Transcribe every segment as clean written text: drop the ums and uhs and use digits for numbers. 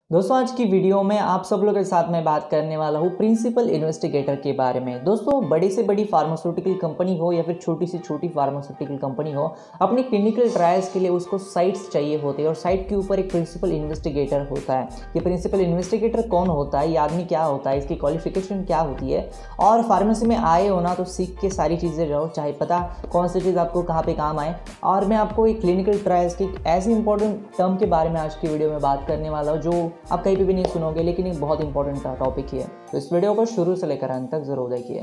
दोस्तों आज की वीडियो में आप सब लोगों के साथ मैं बात करने वाला हूँ प्रिंसिपल इन्वेस्टिगेटर के बारे में। दोस्तों बड़ी से बड़ी फार्मास्यूटिकल कंपनी हो या फिर छोटी से छोटी फार्मास्यूटिकल कंपनी हो, अपनी क्लिनिकल ट्रायल्स के लिए उसको साइट्स चाहिए होते हैं और साइट के ऊपर एक प्रिंसिपल इन्वेस्टिगेटर होता है। ये प्रिंसिपल इन्वेस्टिगेटर कौन होता है, ये आदमी क्या होता है, इसकी क्वालिफिकेशन क्या होती है, और फार्मेसी में आए हो ना तो सीख के सारी चीज़ें रहो, चाहे पता कौन सी चीज़ आपको कहाँ पे काम आए। और मैं आपको एक क्लिनिकल ट्रायल्स की ऐसी इंपॉर्टेंट टर्म के बारे में आज की वीडियो में बात करने वाला हूँ जो आप कहीं पे भी नहीं सुनोगे, लेकिन एक बहुत इंपॉर्टेंट टॉपिक ही है। तो इस वीडियो को शुरू से लेकर अंत तक जरूर देखिए।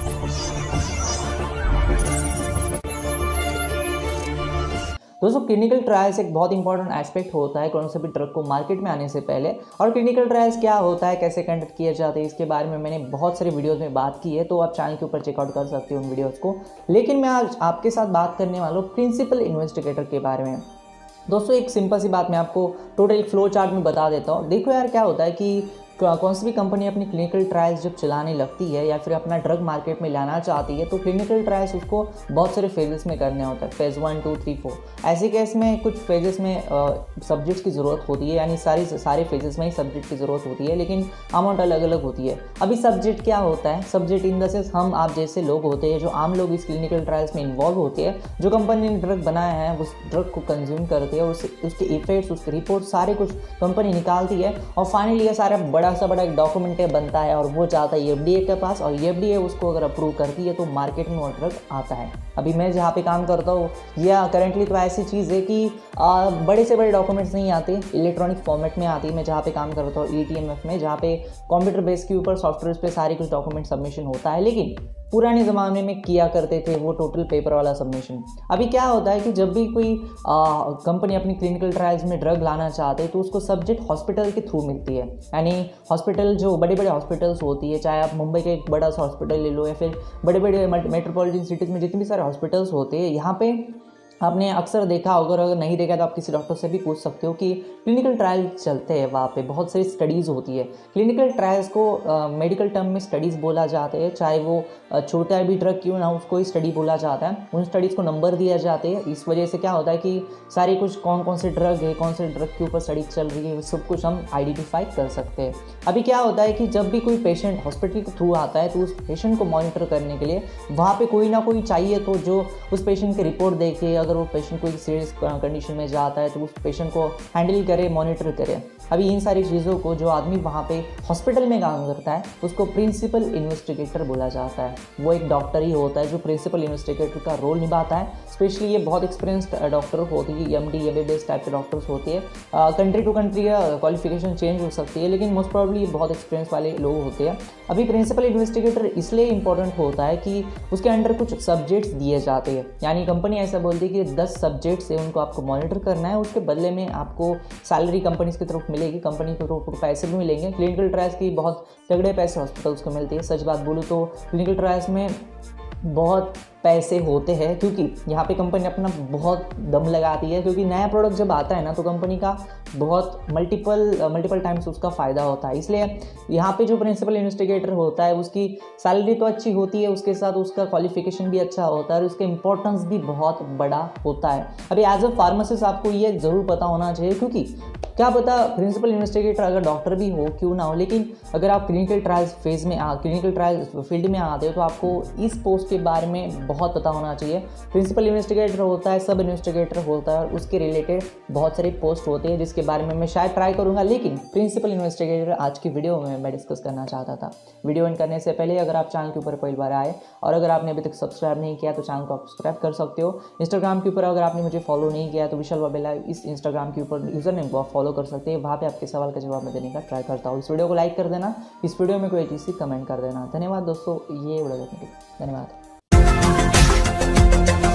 दोस्तों क्लिनिकल ट्रायल्स एक बहुत इंपॉर्टेंट एस्पेक्ट होता है कौन से भी ड्रग को मार्केट में आने से पहले। और क्लिनिकल ट्रायल्स क्या होता है, कैसे कंडक्ट किए जाते हैं, इसके बारे में मैंने बहुत सारे वीडियोस में बात की है, तो आप चैनल के ऊपर चेकआउट कर सकते हो उन वीडियोस को। लेकिन मैं आज आपके साथ बात करने वाला हूँ प्रिंसिपल इन्वेस्टिगेटर के बारे में। दोस्तों एक सिंपल सी बात मैं आपको टोटल फ्लो चार्ट में बता देता हूँ। देखो यार, क्या होता है कि कौन सी भी कंपनी अपनी क्लिनिकल ट्रायल्स जब चलाने लगती है या फिर अपना ड्रग मार्केट में लाना चाहती है, तो क्लिनिकल ट्रायल्स उसको बहुत सारे फेजेस में करने होता है, फेज़ 1, 2, 3, 4। ऐसे केस में कुछ फेजेस में सब्जेक्ट्स की ज़रूरत होती है, यानी सारे फेजेस में ही सब्जेक्ट की ज़रूरत होती है, लेकिन अमाउंट अलग अलग होती है। अभी सब्जेक्ट क्या होता है, सब्जेक्ट इन द सेंस हम आप जैसे लोग होते हैं, जो आम लोग इस क्लिनिकल ट्रायल्स में इन्वॉल्व होते हैं। जो कंपनी ने ड्रग बनाया है उस ड्रग को कंज्यूम करते हैं, उसके इफेक्ट्स, उसके रिपोर्ट सारे कुछ कंपनी निकालती है, और फाइनली ये सारा बड़ा सा बड़ा एक डॉक्यूमेंट बनता है और वो जाता है एफडीए के पास, और एफडीए उसको अगर अप्रूव करती है तो मार्केट में वो ड्रग आता है। अभी मैं जहाँ पे काम करता हूँ या करंटली तो ऐसी चीज़ है कि बड़े से बड़े डॉक्यूमेंट्स नहीं आते, इलेक्ट्रॉनिक फॉर्मेट में आती है। मैं जहाँ पे काम करता हूँ ETMF में, जहाँ पे कंप्यूटर बेस के ऊपर सॉफ्टवेयर पे सारे कुछ डॉक्यूमेंट सबमिशन होता है। लेकिन पुराने ज़माने में किया करते थे वो टोटल पेपर वाला सबमिशन। अभी क्या होता है कि जब भी कोई कंपनी अपनी क्लिनिकल ट्रायल्स में ड्रग लाना चाहते हैं तो उसको सब्जेक्ट हॉस्पिटल के थ्रू मिलती है। यानी हॉस्पिटल जो बड़े बड़े हॉस्पिटल्स होती है, चाहे आप मुंबई का एक बड़ा सा हॉस्पिटल ले लो या फिर बड़े बड़े मेट्रोपॉलिटन सिटीज़ में जितने भी सारे हॉस्पिटल्स होते हैं, यहाँ पे आपने अक्सर देखा होगा, अगर नहीं देखा तो आप किसी डॉक्टर से भी पूछ सकते हो कि क्लिनिकल ट्रायल चलते हैं, वहाँ पे बहुत सारी स्टडीज़ होती है। क्लिनिकल ट्रायल्स को मेडिकल टर्म में स्टडीज़ बोला जाता है, चाहे वो छोटा भी ड्रग क्यों ना उसको ही स्टडी बोला जाता है। उन स्टडीज़ को नंबर दिया जाते हैं। इस वजह से क्या होता है कि सारी कुछ कौन से ड्रग है, कौन से ड्रग के ऊपर स्टडी चल रही है, सब कुछ हम आइडेंटिफाई कर सकते हैं। अभी क्या होता है कि जब भी कोई पेशेंट हॉस्पिटल के थ्रू आता है तो उस पेशेंट को मॉनिटर करने के लिए वहाँ पर कोई ना कोई चाहिए, तो जो उस पेशेंट की रिपोर्ट देखे, अगर वो पेशेंट कोई सीरियस कंडीशन में जाता है तो उस पेशेंट को हैंडल करे, मॉनिटर करे। अभी इन सारी चीज़ों को जो आदमी वहाँ पे हॉस्पिटल में काम करता है उसको प्रिंसिपल इन्वेस्टिगेटर बोला जाता है। वो एक डॉक्टर ही होता है जो प्रिंसिपल इन्वेस्टिगेटर का रोल निभाता है। स्पेशली ये बहुत एक्सपीरियंस्ड डॉक्टर होती है, MD MBBS टाइप के डॉक्टर्स होते हैं। कंट्री टू कंट्री का क्वालिफिकेशन चेंज हो सकती है, लेकिन मोस्ट प्रॉब्ली बहुत एक्सपीरियंस वाले लोग होते हैं। अभी प्रिंसिपल इन्वेस्टिगेटर इसलिए इंपॉर्टेंट होता है कि उसके अंडर कुछ सब्जेक्ट्स दिए जाते हैं। यानी कंपनी ऐसा बोलती है कि 10 सब्जेक्ट्स है, उनको आपको मॉनिटर करना है, उसके बदले में आपको सैलरी कंपनी की तरफ मिलेगी, कंपनी की तरफ पैसे भी मिलेंगे। क्लिनिकल ट्रायल्स की बहुत तगड़े पैसे हॉस्पिटल्स को मिलते हैं। सच बात बोलूँ तो क्लिनिकल ट्रायल्स में बहुत पैसे होते हैं, क्योंकि यहाँ पे कंपनी अपना बहुत दम लगाती है, क्योंकि नया प्रोडक्ट जब आता है ना तो कंपनी का बहुत मल्टीपल टाइम्स उसका फ़ायदा होता है। इसलिए यहाँ पे जो प्रिंसिपल इन्वेस्टिगेटर होता है उसकी सैलरी तो अच्छी होती है, उसके साथ उसका क्वालिफिकेशन भी अच्छा होता है और उसका इंपॉर्टेंस भी बहुत बड़ा होता है। अभी एज अ फार्मासिस्ट आपको ये ज़रूर पता होना चाहिए, क्योंकि क्या पता प्रिंसिपल इन्वेस्टिगेटर अगर डॉक्टर भी हो क्यों ना हो, लेकिन अगर आप clinical trials clinical trials field में आते हो तो आपको इस पोस्ट के बारे में बहुत पता होना चाहिए। प्रिंसिपल इन्वेस्टिगेटर होता है, सब इन्वेस्टिगेटर होता है, और उसके रिलेटेड बहुत सारे पोस्ट होते हैं जिसके बारे में मैं शायद ट्राई करूंगा, लेकिन प्रिंसिपल इन्वेस्टिगेटर आज की वीडियो में मैं डिस्कस करना चाहता था। वीडियो एंड करने से पहले अगर आप चैनल के ऊपर पहली बार आए और अगर आपने अभी तक सब्सक्राइब नहीं किया तो चैनल को आप सब्सक्राइब कर सकते हो। इंस्टाग्राम के ऊपर अगर आपने मुझे फॉलो नहीं किया तो विशाल बाबेला इस इंस्टाग्राम के ऊपर यूजर नेम को आप फॉलो कर सकते हैं। वहाँ पे आपके सवाल का जवाब मैं देने का ट्राई करता हूँ। इस वीडियो को लाइक कर देना, इस वीडियो में कोई चीज़ कमेंट कर देना। धन्यवाद दोस्तों, ये वीडियो देखने के लिए धन्यवाद।